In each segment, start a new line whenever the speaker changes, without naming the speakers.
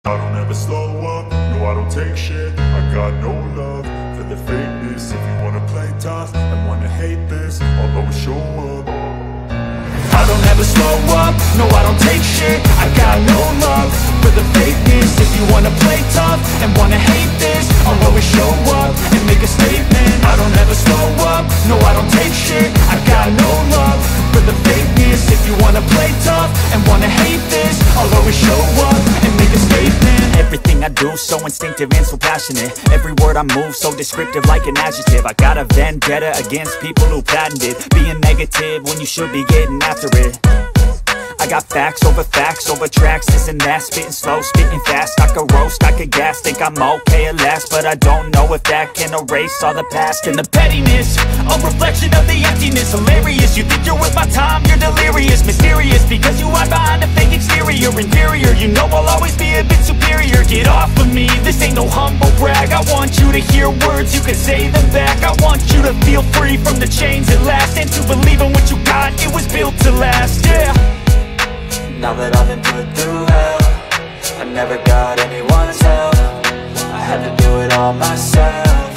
I don't ever slow up, no I don't take shit. I got no love for the fakeness. If you wanna play tough and wanna hate this, I'll always show up. I don't ever slow up, no I don't take shit. I got no love for the fakeness. If you wanna play tough and wanna hate this, I'll always show up and make a statement. I don't ever slow up, no I don't take shit. I got no love for the fakeness. If you wanna play tough and wanna hate this, I'll always show up and make a statement.
Everything I do so instinctive and so passionate. Every word I move so descriptive like an adjective. I got a vendetta against people who patented being negative when you should be getting after it. I got facts over tracks, this and that. Spitting slow, spitting fast. I could roast, I could gas. Think I'm okay at last, but I don't know if that can erase all the past. And the pettiness, a reflection of the emptiness. Hilarious, you think you're worth my time, you're delirious. Mysterious, because you hide behind a fake exterior. Inferior, you know I'll always be a bit superior. Get off of me, this ain't no humble brag. I want you to hear words, you can say them back. I want you to feel free from the chains at last, and to believe in what you got, it was built to last, yeah.
Now that I've been put through hell, I never got anyone's help. I had to do it all myself.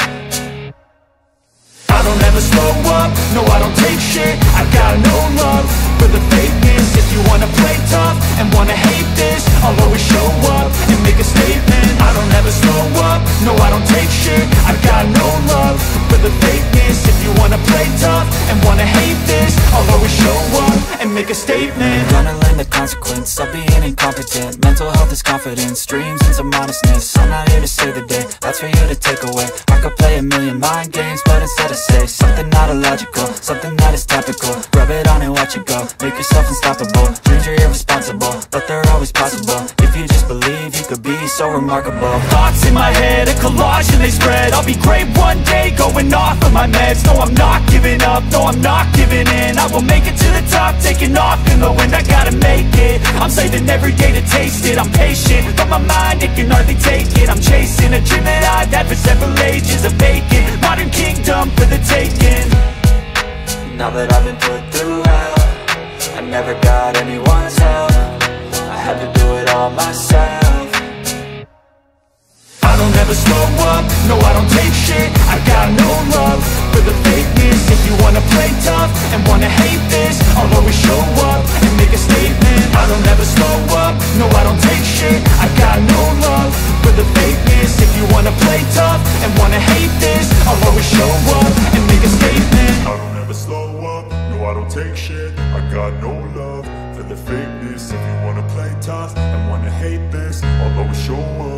I don't ever slow up, no I don't take shit. I got no love for the fakeness. If you wanna play tough and wanna hate this, I'll always show up and make a statement. I don't ever slow up, no I don't take shit. I got no love for the fakeness. If you wanna play tough and wanna hate this, I'll always show up and make a statement.
Gonna learn the consequence of being incompetent. Mental health is confidence, dreams and some honestness. I'm not here to save the day, that's for you to take away. I could play a million mind games, but instead I say something not illogical, something that is topical. Rub it on and watch it go, make yourself unstoppable. Dreams are irresponsible, but they're always possible. If you just believe, you could be so remarkable.
Thoughts in my head, a collage and they spread. I'll be great one day, going off of my meds. No, I'm not giving up, no, I'm not giving in. I will make it to the top, taking off in the wind. I gotta make it, I'm saving every day to taste it. I'm patient, but my mind, it can hardly take it. I'm chasing a dream that I've had for several ages. A vacant, modern kingdom for the taking.
Now that I've been put through hell, I never got anyone's help. I had to do it all myself.
I don't ever slow up, no I don't take shit. I got no love for the fakeness. If you wanna play tough and wanna hate this, I'll always show up and make a statement. I don't ever slow up, no I don't take shit. I got no love for the fakeness. If you wanna play tough and wanna hate this, I'll always show up and make a statement. I don't ever slow up, no I don't take shit. I got no love for the fakeness. If you wanna play tough and wanna hate this, I'll always show up